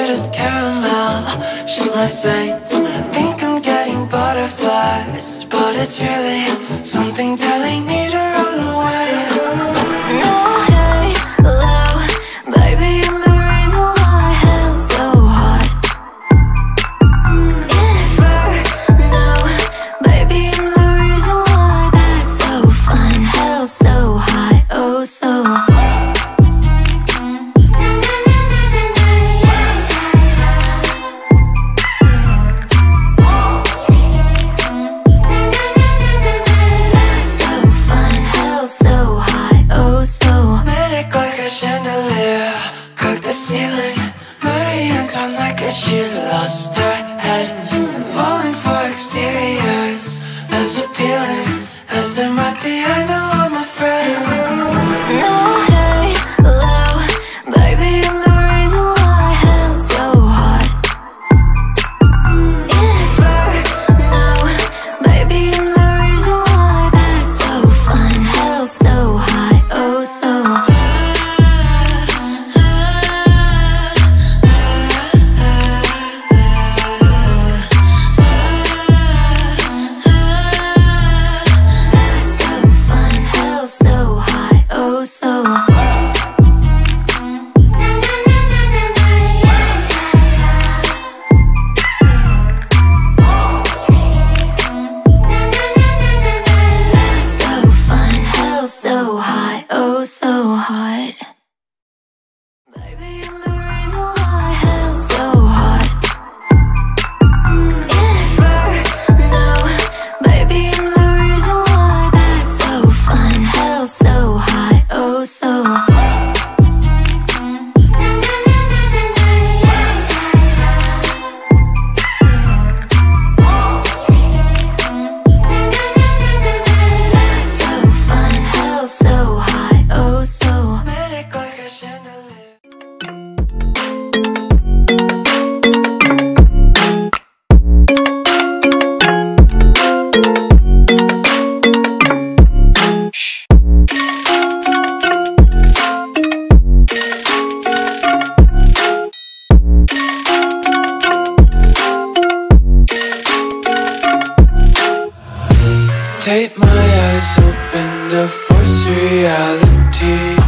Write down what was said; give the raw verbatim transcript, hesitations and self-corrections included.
sweet as caramel. She's my saint. Think I'm getting butterflies, but it's really something telling me to run away. No halo, baby, I'm the reason why hell's so hot. Inferno, baby, I'm the reason why that's so fun. Hell's so hot, oh so hot. Chandelier, crack the ceiling. Marie Antoine like a she's lost her head. Falling for exteriors as appealing as there might be. I know I'm afraid. No halo, baby, I'm the reason why hell's so hot. Inferno, baby, I'm the reason why that's so fun. Hell's so hot, oh so hot. Take my eyes open to force reality.